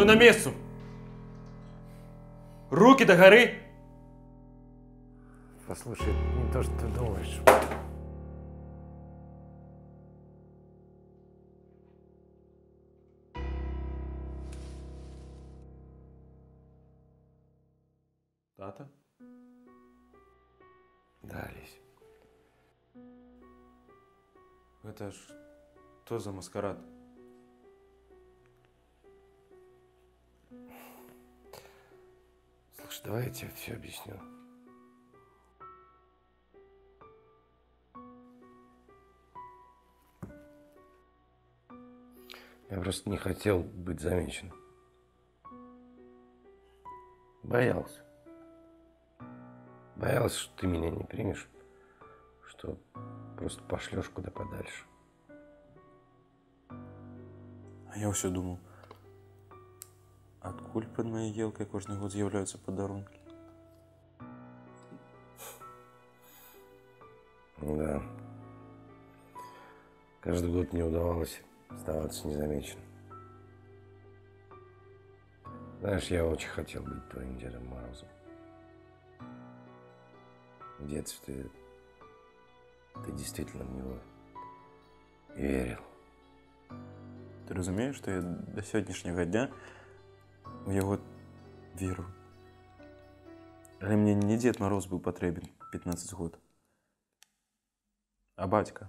Стой на месте! Руки догори! Послушай, это не то, что ты думаешь. Тата? Да, Олесь. Это ж что за маскарад? Слушай, давай я тебе все объясню. Я просто не хотел быть замечен. Боялся. Боялся, что ты меня не примешь, что просто пошлешь куда подальше. А я все думал, откуль под моей елкой кожный год з'являються подарунки? Да. Каждый год мне удавалось оставаться незамеченным. Знаешь, я очень хотел быть твоим Дедом Морозом. В детстве ты действительно в него верил. Ти розумієш, що я до сьогоднішнього дня в його віру? Але мені не Дед Мороз був потрібен 15 років, а батька.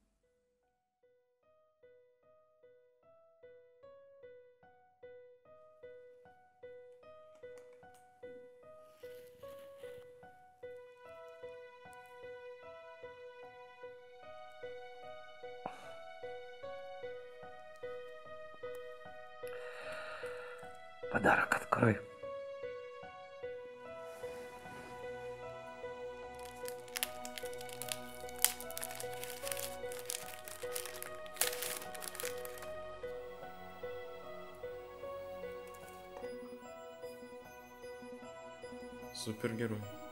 Подарок открой. Супергерой.